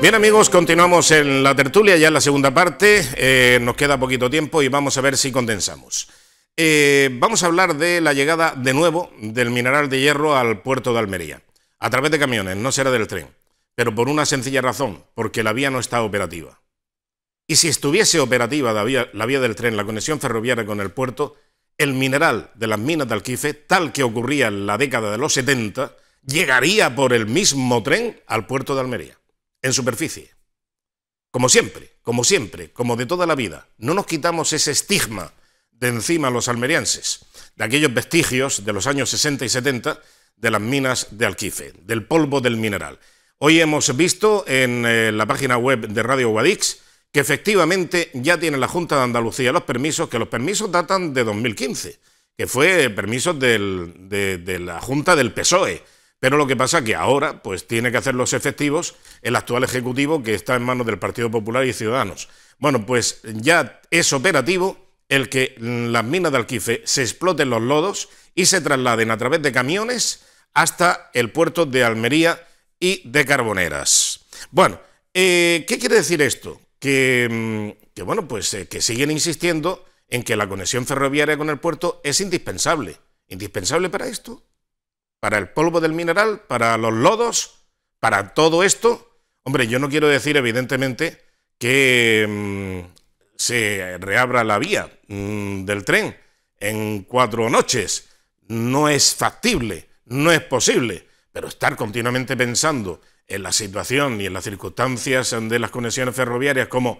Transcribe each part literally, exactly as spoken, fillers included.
Bien, amigos, continuamos en la tertulia, ya en la segunda parte. Eh, nos queda poquito tiempo y vamos a ver si condensamos. Eh, vamos a hablar de la llegada de nuevo del mineral de hierro al puerto de Almería. A través de camiones, no será del tren. Pero por una sencilla razón, porque la vía no está operativa. Y si estuviese operativa la vía, la vía del tren, la conexión ferroviaria con el puerto, el mineral de las minas de Alquife, tal que ocurría en la década de los setenta, llegaría por el mismo tren al puerto de Almería. En superficie. Como siempre, como siempre, como de toda la vida, no nos quitamos ese estigma de encima los almerienses, de aquellos vestigios de los años sesenta y setenta de las minas de Alquife, del polvo del mineral. Hoy hemos visto en eh, la página web de Radio Guadix que efectivamente ya tiene la Junta de Andalucía los permisos, que los permisos datan de dos mil quince, que fue permisos del, de, de la Junta del P S O E. Pero lo que pasa es que ahora pues, tiene que hacerlos efectivos el actual Ejecutivo, que está en manos del Partido Popular y Ciudadanos. Bueno, pues ya es operativo el que las minas de Alquife se exploten los lodos y se trasladen a través de camiones hasta el puerto de Almería y de Carboneras. Bueno, eh, ¿qué quiere decir esto? Que, que bueno, pues eh, que siguen insistiendo en que la conexión ferroviaria con el puerto es indispensable. ¿Indispensable para esto? ¿Para el polvo del mineral? ¿Para los lodos? ¿Para todo esto? Hombre, yo no quiero decir, evidentemente, que mmm, se reabra la vía mmm, del tren en cuatro noches. No es factible, no es posible, pero estar continuamente pensando en la situación y en las circunstancias de las conexiones ferroviarias como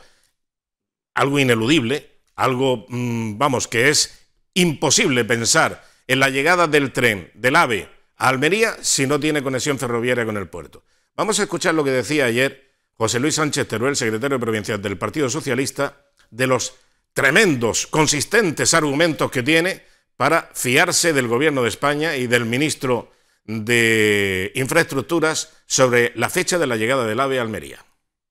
algo ineludible, algo, mmm, vamos, que es imposible pensar en la llegada del tren, del AVE, a Almería si no tiene conexión ferroviaria con el puerto. Vamos a escuchar lo que decía ayer José Luis Sánchez Teruel, secretario provincial del Partido Socialista, de los tremendos, consistentes argumentos que tiene para fiarse del Gobierno de España y del ministro de Infraestructuras sobre la fecha de la llegada del AVE a Almería.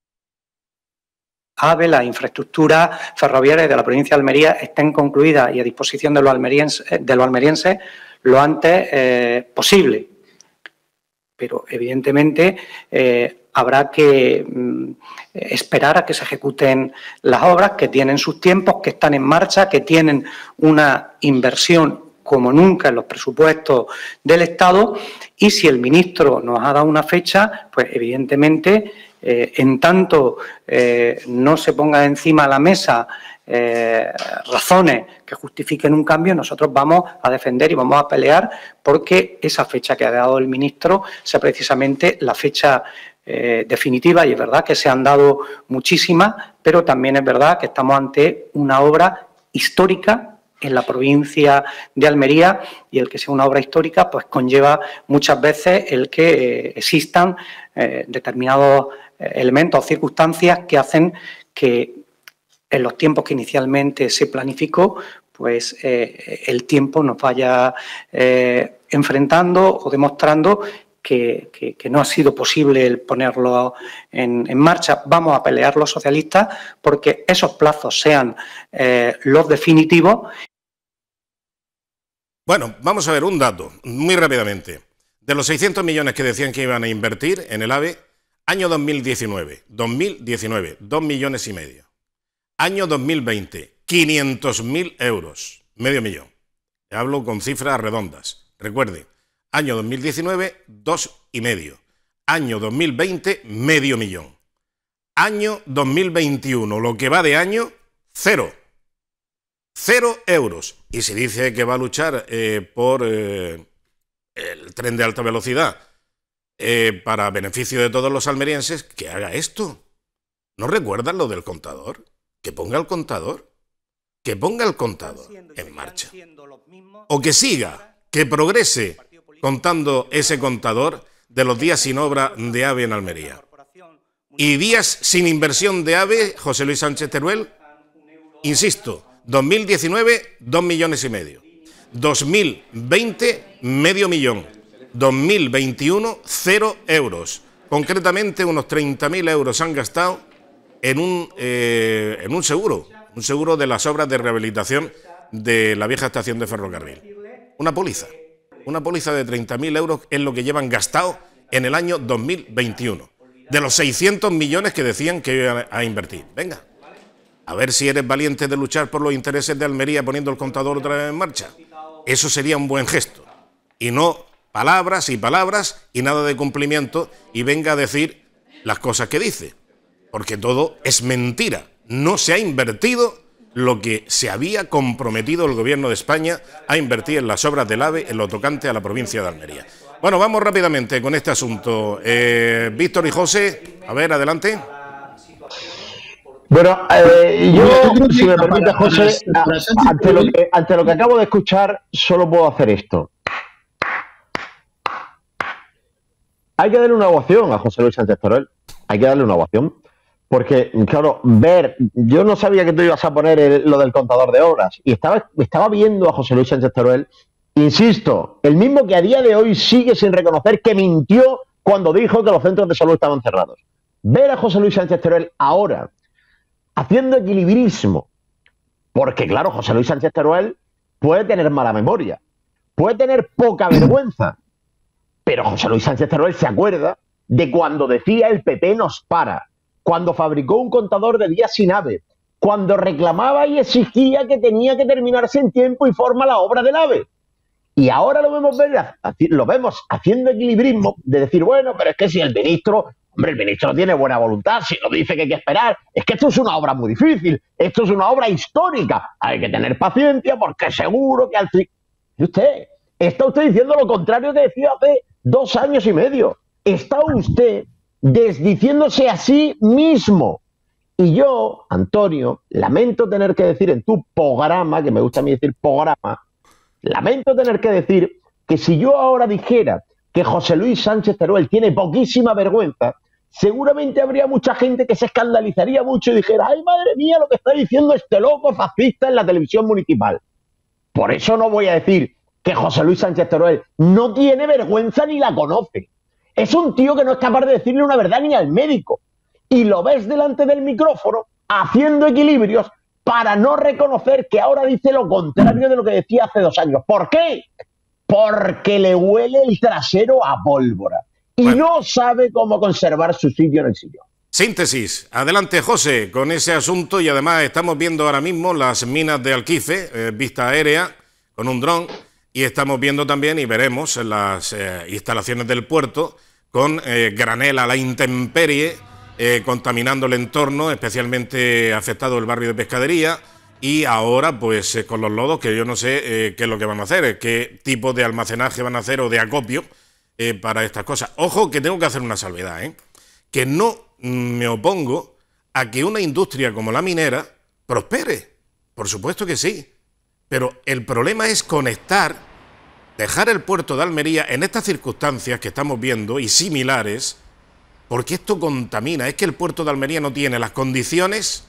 AVE, las infraestructuras ferroviarias de la provincia de Almería estén concluidas y a disposición de los almerienses, de los almerienses lo antes eh, posible. Pero, evidentemente, eh, habrá que mm, esperar a que se ejecuten las obras, que tienen sus tiempos, que están en marcha, que tienen una inversión como nunca en los presupuestos del Estado, y si el ministro nos ha dado una fecha, pues, evidentemente, eh, en tanto eh, no se ponga encima de la mesa Eh, razones que justifiquen un cambio, nosotros vamos a defender y vamos a pelear porque esa fecha que ha dado el ministro sea precisamente la fecha eh, definitiva. Y es verdad que se han dado muchísimas, pero también es verdad que estamos ante una obra histórica en la provincia de Almería, y el que sea una obra histórica pues conlleva muchas veces el que eh, existan eh, determinados eh, elementos o circunstancias que hacen que en los tiempos que inicialmente se planificó, pues eh, el tiempo nos vaya eh, enfrentando o demostrando que, que, que no ha sido posible el ponerlo en, en marcha. Vamos a pelear los socialistas porque esos plazos sean eh, los definitivos. Bueno, vamos a ver un dato, muy rápidamente. De los seiscientos millones que decían que iban a invertir en el AVE, año dos mil diecinueve, dos mil diecinueve, dos millones y medio. Año dos mil veinte, quinientos mil euros, medio millón. Hablo con cifras redondas. Recuerde, año dos mil diecinueve, dos y medio. Año dos mil veinte, medio millón. Año dos mil veintiuno, lo que va de año, cero. Cero euros. Y se dice que va a luchar eh, por eh, el tren de alta velocidad eh, para beneficio de todos los almerienses, que haga esto. ¿No recuerdan lo del contador? Que ponga el contador, que ponga el contador en marcha. O que siga, que progrese contando ese contador de los días sin obra de AVE en Almería. Y días sin inversión de AVE, José Luis Sánchez Teruel, insisto, dos mil diecinueve, dos millones y medio. dos mil veinte, medio millón. dos mil veintiuno, cero euros. Concretamente, unos treinta mil euros han gastado en un, eh, en un seguro, un seguro de las obras de rehabilitación de la vieja estación de ferrocarril. Una póliza, una póliza de treinta mil euros es lo que llevan gastado en el año dos mil veintiuno. de los seiscientos millones que decían que iban a invertir. Venga, a ver si eres valiente de luchar por los intereses de Almería poniendo el contador otra vez en marcha. Eso sería un buen gesto. Y no palabras y palabras y nada de cumplimiento y venga a decir las cosas que dice. Porque todo es mentira. No se ha invertido lo que se había comprometido el Gobierno de España a invertir en las obras del AVE en lo tocante a la provincia de Almería. Bueno, vamos rápidamente con este asunto. Eh, Víctor y José, a ver, adelante. Bueno, eh, yo, si me permite, José, ante lo, que, ante lo que acabo de escuchar, solo puedo hacer esto. Hay que darle una ovación a José Luis Sánchez Teruel. Hay que darle una ovación. Porque, claro, ver, yo no sabía que tú ibas a poner el, lo del contador de obras y estaba, estaba viendo a José Luis Sánchez Teruel, insisto, el mismo que a día de hoy sigue sin reconocer que mintió cuando dijo que los centros de salud estaban cerrados. Ver a José Luis Sánchez Teruel ahora haciendo equilibrismo, porque, claro, José Luis Sánchez Teruel puede tener mala memoria, puede tener poca vergüenza, pero José Luis Sánchez Teruel se acuerda de cuando decía el P P nos para, cuando fabricó un contador de días sin AVE, cuando reclamaba y exigía que tenía que terminarse en tiempo y forma la obra del AVE. Y ahora lo vemos, ver, lo vemos haciendo equilibrismo de decir, bueno, pero es que si el ministro, hombre, el ministro tiene buena voluntad, si nos dice que hay que esperar, es que esto es una obra muy difícil, esto es una obra histórica, hay que tener paciencia porque seguro que al fin... ¿Y usted? Está usted diciendo lo contrario que decía hace dos años y medio. Está usted desdiciéndose a sí mismo. Y yo, Antonio, lamento tener que decir en tu programa, que me gusta a mí decir programa, lamento tener que decir que si yo ahora dijera que José Luis Sánchez Teruel tiene poquísima vergüenza, seguramente habría mucha gente que se escandalizaría mucho y dijera, ay, madre mía, lo que está diciendo este loco fascista en la televisión municipal. Por eso no voy a decir que José Luis Sánchez Teruel no tiene vergüenza ni la conoce. Es un tío que no es capaz de decirle una verdad ni al médico. Y lo ves delante del micrófono haciendo equilibrios para no reconocer que ahora dice lo contrario de lo que decía hace dos años. ¿Por qué? Porque le huele el trasero a pólvora. Y bueno, no sabe cómo conservar su sitio en el sillón. Síntesis. Adelante, José, con ese asunto. Y además estamos viendo ahora mismo las minas de Alquife, eh, vista aérea, con un dron. Y estamos viendo también y veremos las eh, instalaciones del puerto con eh, granel a la intemperie, eh, contaminando el entorno, especialmente afectado el barrio de Pescadería. Y ahora, pues, eh, con los lodos, que yo no sé eh, qué es lo que van a hacer, qué tipo de almacenaje van a hacer o de acopio eh, para estas cosas. Ojo, que tengo que hacer una salvedad, ¿eh? Que no me opongo a que una industria como la minera prospere. Por supuesto que sí. Pero el problema es conectar, dejar el puerto de Almería en estas circunstancias que estamos viendo y similares, porque esto contamina. Es que el puerto de Almería no tiene las condiciones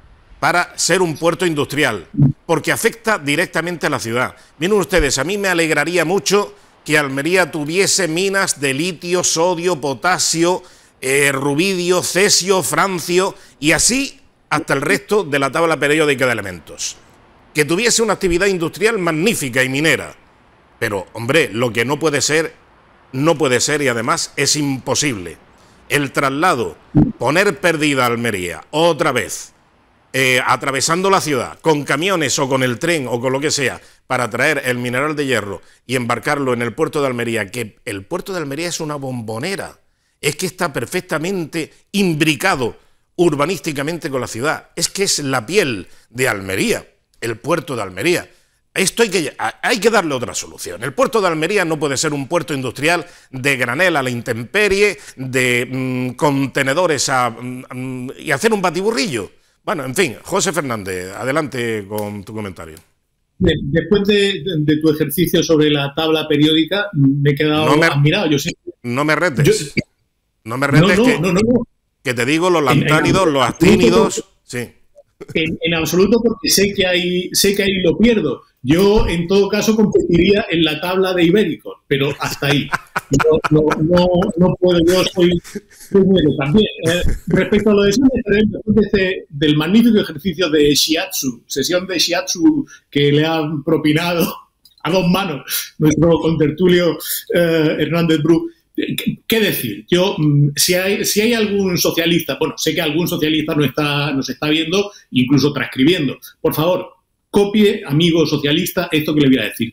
para ser un puerto industrial, porque afecta directamente a la ciudad. Miren ustedes, a mí me alegraría mucho que Almería tuviese minas de litio, sodio, potasio, eh, rubidio, cesio, francio y así hasta el resto de la tabla periódica de elementos. Que tuviese una actividad industrial magnífica y minera. Pero, hombre, lo que no puede ser, no puede ser y además es imposible. El traslado, poner perdida Almería otra vez, eh, atravesando la ciudad, con camiones o con el tren o con lo que sea, para traer el mineral de hierro y embarcarlo en el puerto de Almería, que el puerto de Almería es una bombonera. Es que está perfectamente imbricado urbanísticamente con la ciudad. Es que es la piel de Almería. El puerto de Almería. Esto hay que, hay que darle otra solución. El puerto de Almería no puede ser un puerto industrial de granel a la intemperie, de mmm, contenedores a, mmm, y hacer un batiburrillo. Bueno, en fin, José Fernández, adelante con tu comentario. Después de, de tu ejercicio sobre la tabla periódica, me he quedado no me, admirado. Yo sé, no me retes. Yo, no me retes no, no, que, no, no, no. que te digo los lantánidos, los actínidos. Sí. En, en absoluto, porque sé que ahí sé que ahí lo pierdo. Yo, en todo caso, competiría en la tabla de ibéricos, pero hasta ahí. No, no, no, no puedo, yo soy, soy bueno también. Eh, respecto a lo de ese, del magnífico ejercicio de Shiatsu, sesión de Shiatsu que le han propinado a dos manos nuestro contertulio eh, Hernández Bru, ¿qué decir? Yo, si hay, si hay algún socialista, bueno, sé que algún socialista nos está, nos está viendo, incluso transcribiendo. Por favor, copie, amigo socialista, esto que le voy a decir.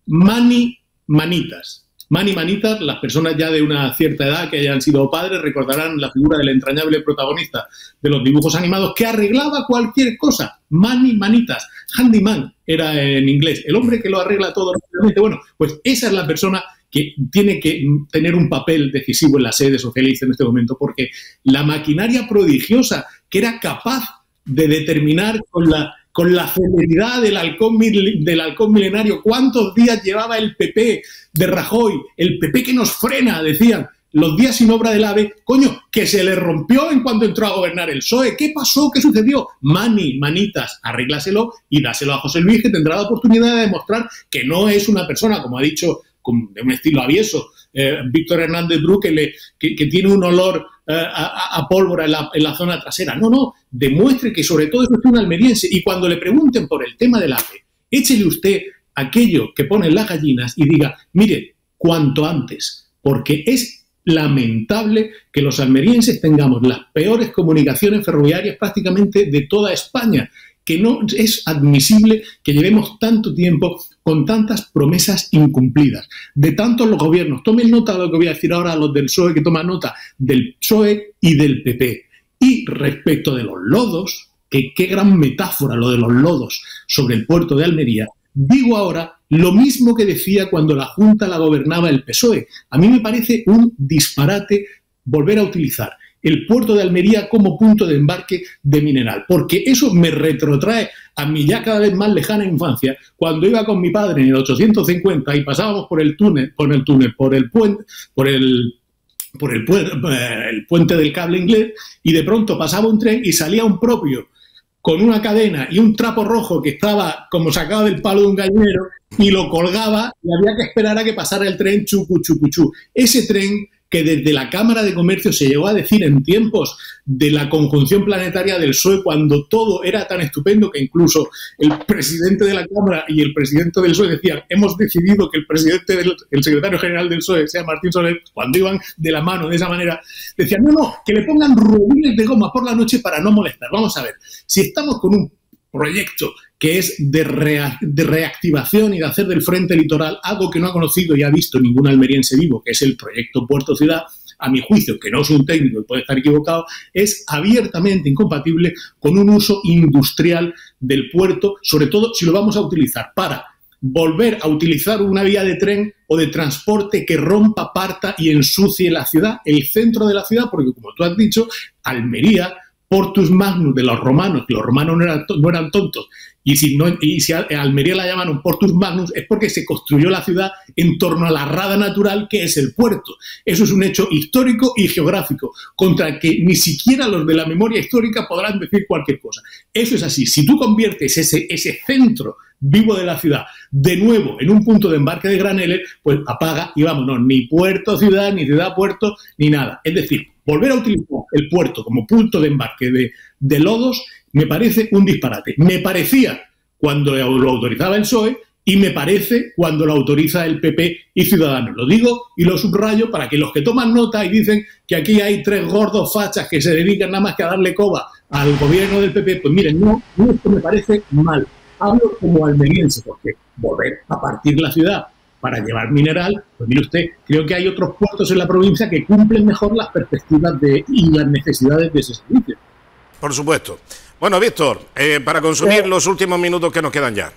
Mani manitas. Mani manitas, las personas ya de una cierta edad que hayan sido padres recordarán la figura del entrañable protagonista de los dibujos animados que arreglaba cualquier cosa. Mani manitas. Handyman era en inglés. El hombre que lo arregla todo rápidamente. Bueno, pues esa es la persona que tiene que tener un papel decisivo en la sede socialista en este momento, porque la maquinaria prodigiosa que era capaz de determinar con la, con la celeridad del halcón, del halcón milenario cuántos días llevaba el P P de Rajoy, el P P que nos frena, decían, los días sin obra del AVE, coño, que se le rompió en cuanto entró a gobernar el P S O E. ¿Qué pasó? ¿Qué sucedió? Mani, manitas, arréglaselo y dáselo a José Luis, que tendrá la oportunidad de demostrar que no es una persona, como ha dicho, de un estilo avieso, eh, Víctor Hernández Bru, que, le, que, que tiene un olor eh, a, a pólvora en la, en la zona trasera. No, no, demuestre que sobre todo es usted un almeriense. Y cuando le pregunten por el tema del AVE, échele usted aquello que ponen las gallinas y diga, mire, cuanto antes, porque es lamentable que los almerienses tengamos las peores comunicaciones ferroviarias prácticamente de toda España, que no es admisible que llevemos tanto tiempo con tantas promesas incumplidas de tantos los gobiernos. Tomen nota de lo que voy a decir ahora a los del P S O E, que toman nota del P S O E y del P P. Y respecto de los lodos, que qué gran metáfora lo de los lodos sobre el puerto de Almería, digo ahora lo mismo que decía cuando la Junta la gobernaba el P S O E. A mí me parece un disparate volver a utilizar el puerto de Almería como punto de embarque de mineral, porque eso me retrotrae a mi ya cada vez más lejana infancia, cuando iba con mi padre en el ochocientos cincuenta y pasábamos por el túnel, por el túnel, por el puente, por el por el, pu el puente del cable inglés, y de pronto pasaba un tren y salía un propio con una cadena y un trapo rojo que estaba como sacado del palo de un gallinero y lo colgaba y había que esperar a que pasara el tren chucu chucu chu. Ese tren que desde la Cámara de Comercio se llegó a decir en tiempos de la conjunción planetaria del P S O E, cuando todo era tan estupendo que incluso el presidente de la Cámara y el presidente del P S O E decían, hemos decidido que el presidente del, el secretario general del P S O E sea Martín Soler, cuando iban de la mano de esa manera, decían, no, no, que le pongan rubines de goma por la noche para no molestar. Vamos a ver, si estamos con un proyecto que es de, rea de reactivación y de hacer del frente litoral algo que no ha conocido y ha visto ningún almeriense vivo, que es el proyecto Puerto Ciudad, a mi juicio, que no soy un técnico y puede estar equivocado, es abiertamente incompatible con un uso industrial del puerto, sobre todo si lo vamos a utilizar para volver a utilizar una vía de tren o de transporte que rompa, parta y ensucie la ciudad, el centro de la ciudad, porque como tú has dicho, Almería, Portus Magnus de los romanos, que los romanos no eran, no eran tontos, y si, no, y si a Almería la llamaron Portus Magnus es porque se construyó la ciudad en torno a la rada natural que es el puerto. Eso es un hecho histórico y geográfico, contra el que ni siquiera los de la memoria histórica podrán decir cualquier cosa. Eso es así. Si tú conviertes ese, ese centro vivo de la ciudad de nuevo en un punto de embarque de graneles, pues apaga y vámonos, ni puerto ciudad, ni ciudad puerto, ni nada. Es decir, volver a utilizar el puerto como punto de embarque de, de lodos me parece un disparate. Me parecía cuando lo autorizaba el P S O E y me parece cuando lo autoriza el P P y Ciudadanos. Lo digo y lo subrayo para que los que toman nota y dicen que aquí hay tres gordos fachas que se dedican nada más que a darle coba al gobierno del P P, pues miren, no, esto me parece mal. Hablo como almeriense, porque volver a partir la ciudad para llevar mineral, pues mire usted, creo que hay otros puertos en la provincia que cumplen mejor las perspectivas de, y las necesidades de ese servicio. Por supuesto. Bueno, Víctor, eh, para consumir eh, los últimos minutos que nos quedan ya.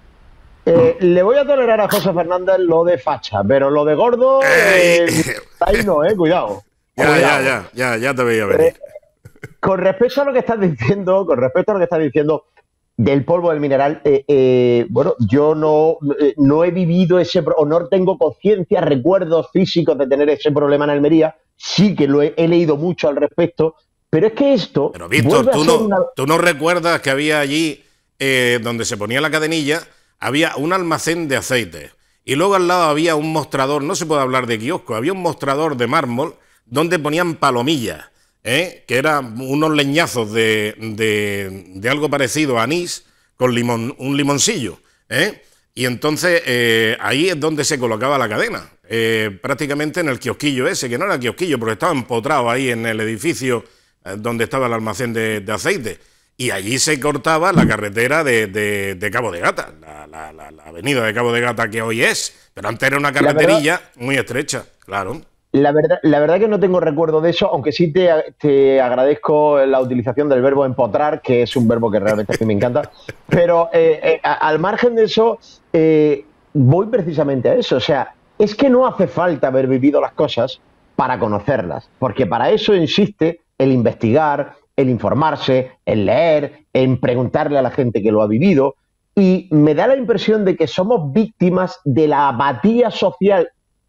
Eh, le voy a tolerar a José Fernández lo de facha, pero lo de gordo, eh, ahí no, eh, cuidado. Ya, cuidado. ya, ya, ya, ya te veía venir. Eh, con respecto a lo que estás diciendo, con respecto a lo que estás diciendo del polvo del mineral, eh, eh, bueno, yo no, eh, no he vivido ese, o no tengo conciencia, recuerdos físicos de tener ese problema en Almería. Sí que lo he, he leído mucho al respecto, pero es que esto... Pero Víctor, ¿tú no, una... ¿tú no recuerdas que había allí, eh, donde se ponía la cadenilla, había un almacén de aceite y luego al lado había un mostrador, no se puede hablar de kiosco, había un mostrador de mármol donde ponían palomillas, ¿eh? que eran unos leñazos de, de, de algo parecido a anís con limón, un limoncillo, ¿eh? Y entonces eh, ahí es donde se colocaba la cadena, eh, prácticamente en el kiosquillo ese, que no era kiosquillo, porque estaba empotrado ahí en el edificio eh, donde estaba el almacén de, de aceite. Y allí se cortaba la carretera de, de, de Cabo de Gata, la, la, la, la avenida de Cabo de Gata que hoy es, pero antes era una carreterilla muy estrecha, claro. La verdad, la verdad que no tengo recuerdo de eso, aunque sí te, te agradezco la utilización del verbo empotrar, que es un verbo que realmente a mí me encanta. Pero eh, eh, al margen de eso, eh, voy precisamente a eso. O sea, es que no hace falta haber vivido las cosas para conocerlas, porque para eso insiste el investigar, el informarse, el leer, en preguntarle a la gente que lo ha vivido. Y me da la impresión de que somos víctimas de la apatía social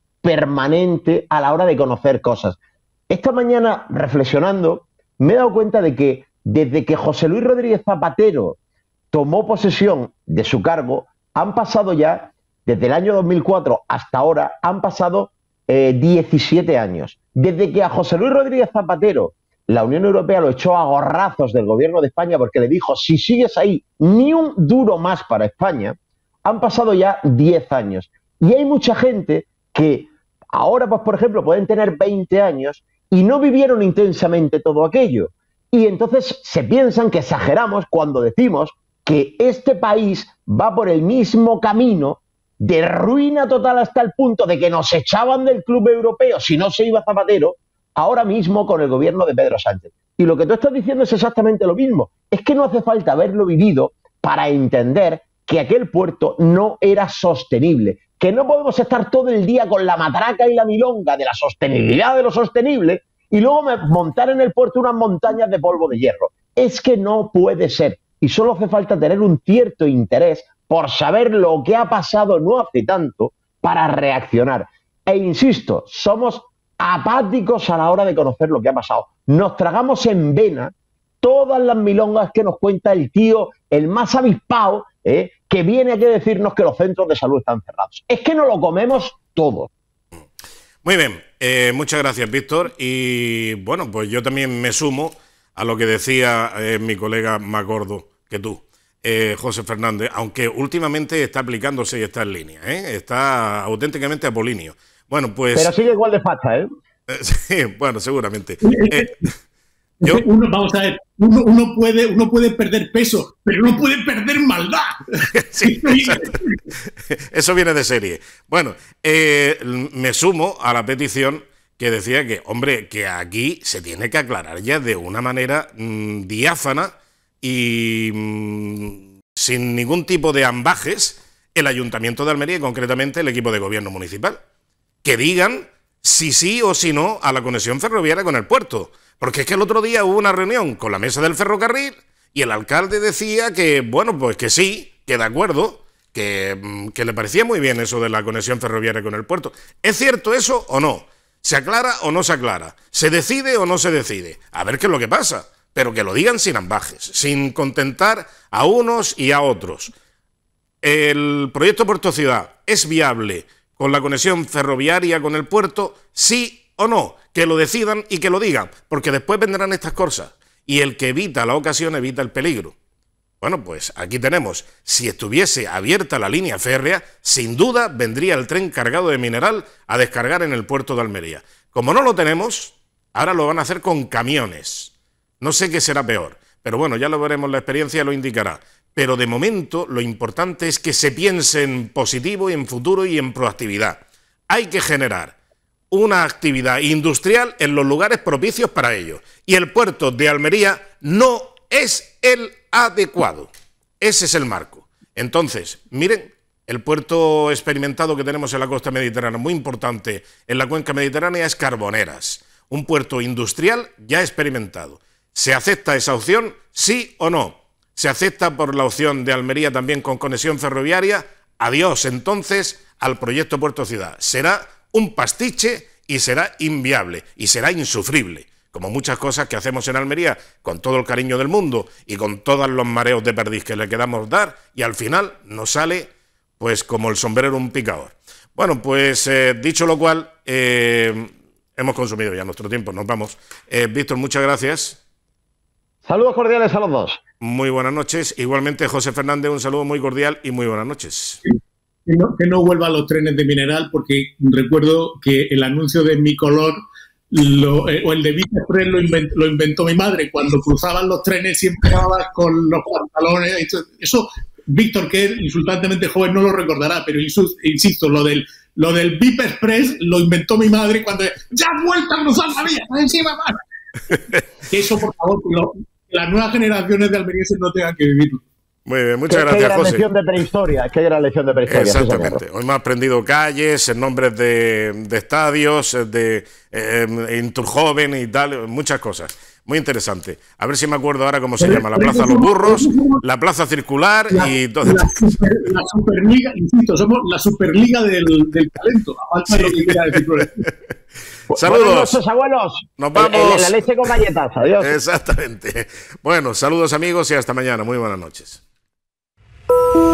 permanente a la hora de conocer cosas. Esta mañana, reflexionando, me he dado cuenta de que desde que José Luis Rodríguez Zapatero tomó posesión de su cargo, han pasado ya, desde el año dos mil cuatro hasta ahora, han pasado eh, diecisiete años. Desde que a José Luis Rodríguez Zapatero la Unión Europea lo echó a gorrazos del gobierno de España porque le dijo, si sigues ahí, ni un duro más para España, han pasado ya diez años. Y hay mucha gente que ahora, pues, por ejemplo, pueden tener veinte años y no vivieron intensamente todo aquello. Y entonces se piensan que exageramos cuando decimos que este país va por el mismo camino de ruina total hasta el punto de que nos echaban del club europeo si no se iba Zapatero, ahora mismo con el gobierno de Pedro Sánchez. Y lo que tú estás diciendo es exactamente lo mismo. Es que no hace falta haberlo vivido para entender que aquel puerto no era sostenible, que no podemos estar todo el día con la matraca y la milonga de la sostenibilidad de lo sostenible y luego montar en el puerto unas montañas de polvo de hierro. Es que no puede ser. Y solo hace falta tener un cierto interés por saber lo que ha pasado no hace tanto para reaccionar. E insisto, somos apáticos a la hora de conocer lo que ha pasado. Nos tragamos en vena todas las milongas que nos cuenta el tío, el más avispado, ¿eh? que viene aquí a decirnos que los centros de salud están cerrados. Es que no lo comemos todo. Muy bien, eh, muchas gracias, Víctor. Y bueno, pues yo también me sumo a lo que decía eh, mi colega más gordo que tú, eh, José Fernández, aunque últimamente está aplicándose y está en línea, ¿eh? Está auténticamente apolíneo. Bueno, pues... Pero sigue igual de facha, ¿eh? eh sí, bueno, seguramente. Eh, Yo, uno, vamos a ver, uno, uno, puede, uno puede perder peso, pero no puede perder maldad. Sí, eso viene de serie. Bueno, eh, me sumo a la petición que decía que, hombre, que aquí se tiene que aclarar ya de una manera mmm, diáfana y mmm, sin ningún tipo de ambajes el Ayuntamiento de Almería y concretamente el equipo de gobierno municipal. Que digan si sí o si no a la conexión ferroviaria con el puerto. Porque es que el otro día hubo una reunión con la mesa del ferrocarril y el alcalde decía que, bueno, pues que sí, que de acuerdo, que, que le parecía muy bien eso de la conexión ferroviaria con el puerto. ¿Es cierto eso o no? ¿Se aclara o no se aclara? ¿Se decide o no se decide? A ver qué es lo que pasa, pero que lo digan sin ambajes, sin contentar a unos y a otros. ¿El proyecto Puerto Ciudad es viable con la conexión ferroviaria con el puerto? Sí o no, que lo decidan y que lo digan, porque después vendrán estas cosas, y el que evita la ocasión evita el peligro. Bueno, pues aquí tenemos, si estuviese abierta la línea férrea, sin duda vendría el tren cargado de mineral a descargar en el puerto de Almería. Como no lo tenemos, ahora lo van a hacer con camiones. No sé qué será peor, pero bueno, ya lo veremos, la experiencia lo indicará. Pero de momento lo importante es que se piense en positivo, y en futuro y en proactividad. Hay que generar una actividad industrial en los lugares propicios para ello. Y el puerto de Almería no es el adecuado. Ese es el marco. Entonces, miren, el puerto experimentado que tenemos en la costa mediterránea, muy importante en la cuenca mediterránea, es Carboneras. Un puerto industrial ya experimentado. ¿Se acepta esa opción? ¿Sí o no? ¿Se acepta por la opción de Almería también con conexión ferroviaria? Adiós, entonces, al proyecto Puerto Ciudad. Será un pastiche y será inviable y será insufrible, como muchas cosas que hacemos en Almería con todo el cariño del mundo y con todos los mareos de perdiz que le queramos dar, y al final nos sale pues como el sombrero un picador. Bueno, pues eh, dicho lo cual, eh, hemos consumido ya nuestro tiempo, nos vamos. Eh, Víctor, muchas gracias. Saludos cordiales a los dos. Muy buenas noches. Igualmente, José Fernández, un saludo muy cordial y muy buenas noches. que no, que no vuelvan los trenes de Mineral, porque recuerdo que el anuncio de Mi Color lo, eh, o el de Vita Express lo inventó, lo inventó mi madre. Cuando cruzaban los trenes siempre iba con los pantalones. Eso, eso Víctor, que es insultantemente joven, no lo recordará, pero insisto, lo del lo del V I P Express lo inventó mi madre cuando ya has vuelto a cruzar la vía, encima más. Eso, por favor, que, lo, que las nuevas generaciones de almerienses no tengan que vivirlo. Muy bien, muchas qué, gracias, qué gran José. lección de prehistoria, qué gran lección de prehistoria. Exactamente. Hoy hemos aprendido calles, nombres de, de estadios, de eh, Inturjoven y tal, muchas cosas. Muy interesante. A ver si me acuerdo ahora cómo se llama. La Plaza de los Burros, la Plaza Circular la, y todo. La, super, la Superliga, insisto, somos la Superliga del, del talento. A falta de lo que quiera decir. Saludos. Buenas noches, abuelos. Nos vamos. En la leche con galletas. Adiós. Exactamente. Bueno, saludos amigos y hasta mañana. Muy buenas noches.